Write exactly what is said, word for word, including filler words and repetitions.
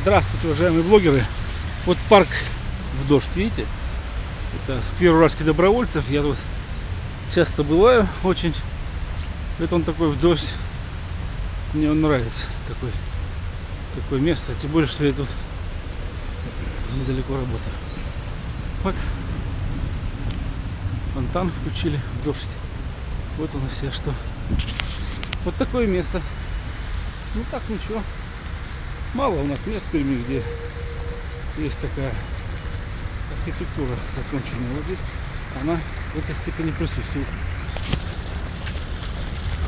Здравствуйте, уважаемые блогеры. Вот парк в дождь, видите? Это сквер уральских добровольцев. Я тут часто бываю очень. Это он такой в дождь. Мне он нравится. Такой, такое место. Тем более, что я тут недалеко работаю. Вот. Фонтан включили в дождь. Вот он и все, что. Вот такое место. Ну так, ничего. Мало у нас мест в Перми, где есть такая архитектура законченная. Вот здесь она в этой степени присутствует.